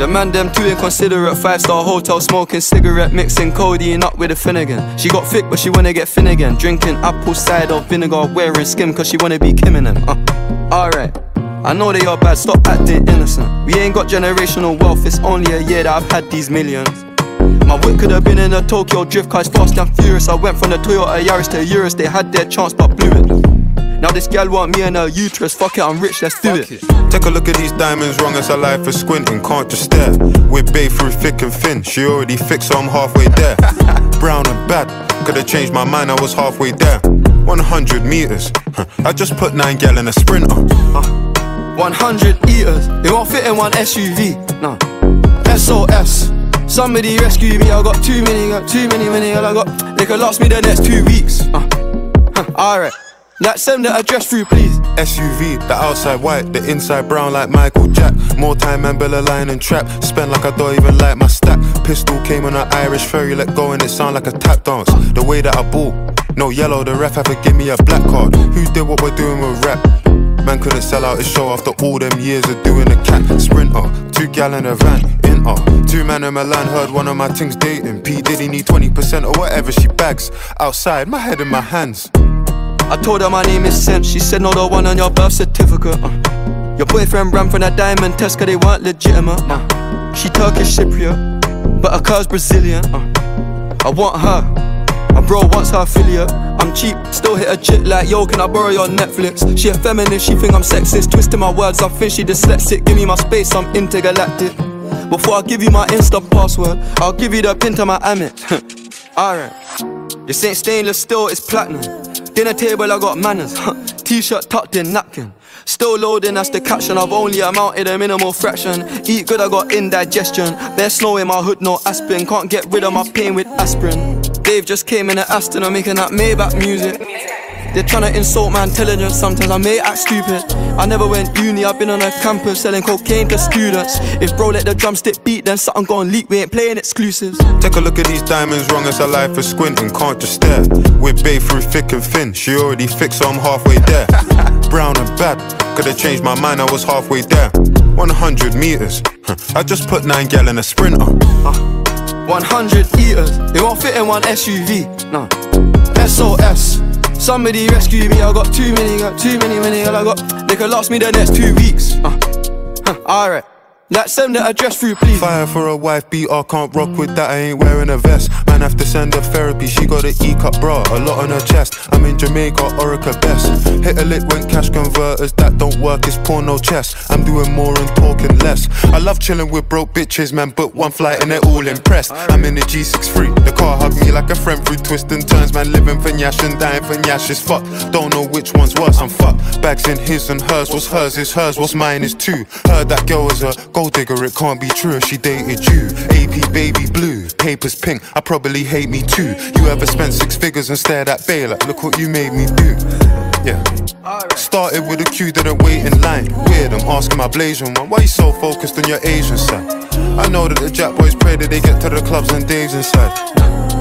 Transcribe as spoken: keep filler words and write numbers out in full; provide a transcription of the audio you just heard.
The mandem too inconsiderate, five-star hotel smoking cigarette, mixing codeine up with a phenergan. She got thick but she wanna get Finnegan, drinking apple cider vinegar, wearing Skim cause she wanna be Kim in them. uh, Alright, I know they are bad, stop acting innocent. We ain't got generational wealth, it's only a year that I've had these millions. My whip could have been in a Tokyo drift car, it's fast and furious. I went from the Toyota Yaris to Urus, they had their chance but blew it. Now this gyal want me and her uterus, fuck it, I'm rich, let's do it. Take a look at these diamonds, wrong as a life for squinting, can't just stare. We're babe through thick and thin, she already fixed so I'm halfway there. Brown and bad, could've changed my mind, I was halfway there. one hundred meters, huh. I just put nine gyal in a sprinter. uh. one hundred eaters, they won't fit in one S U V, no. S O S, somebody rescue me, I got too many, got too many, many, I got, they could last me the next two weeks. uh. huh. Alright, let's send the address through please. S U V, the outside white, the inside brown like Michael Jack. More time and Bella line and trap, spend like I don't even like my stack. Pistol came on an Irish ferry, let go and it sound like a tap dance. The way that I ball, no yellow, the ref have to give me a black card. Who did what we're doing with rap? Man couldn't sell out his show after all them years of doing a cat. Sprinter, two gyal in a van, in uh two man in Milan, heard one of my things dating. P Diddy need twenty percent or whatever she bags. Outside, my head in my hands. I told her my name is Sim, she said no, the one on your birth certificate. uh. Your boyfriend ran from that diamond test cause they weren't legitimate. uh. She Turkish Cypriot, but her car's Brazilian. uh. I want her, my bro wants her affiliate. I'm cheap, still hit a chick like, yo, can I borrow your Netflix? She a feminist, she think I'm sexist, twisting my words, I think she dyslexic. Give me my space, I'm intergalactic. Before I give you my Insta password, I'll give you the pin to my Amit. Alright, this ain't stainless steel, it's platinum. Dinner table, I got manners. T-shirt tucked in, napkin. Still loading, that's the caption. I've only amounted a minimal fraction. Eat good, I got indigestion. There's snow in my hood, no aspirin. Can't get rid of my pain with aspirin. Dave just came in an Aston, I'm making that Maybach music. They're trying to insult my intelligence, sometimes I may act stupid. I never went uni, I've been on a campus selling cocaine to students. If bro let the drumstick beat, then something gon' leak, we ain't playing exclusives. Take a look at these diamonds, wrong as a life for squinting, can't just stare. We're babe through thick and thin, she already fixed so I'm halfway there. Brown and bad, could've changed my mind, I was halfway there. one hundred meters, huh. I just put nine gyal in a sprinter. uh. one hundred eaters, they won't fit in one S U V, no. S O S, somebody rescue me, I got too many, got too many, many, I got, they could last me the next two weeks. uh. huh. Alright, let's send the address through please. Fire for a wife beater, can't rock with that, I ain't wearing a vest. Man have to send her therapy, she got an E-cup bra, a lot on her chest. I'm in Jamaica, Orica best. Hit a lick when cash converters, that don't work, it's porno chess. I'm doing more and talking less. I love chilling with broke bitches, man, but one flight and they're all impressed. I'm in the G six three, the car hugged me like a friend through twists and turns. Man living for Nyash and dying for Nyash is fucked. Don't know which one's worse, I'm fucked. Bags in his and hers, what's hers is hers, what's mine is too. Heard that girl was a gold digger, it can't be true if she dated you. A P baby blue, papers pink, I probably hate me too. You ever spent six figures and stared at Bay like, look what you made me do. Yeah. Started with a queue, didn't wait in line. Weird, I'm asking my Blasian one, why you so focused on your Asian side? I know that the Jack boys pray that they get to the clubs and Dave's inside.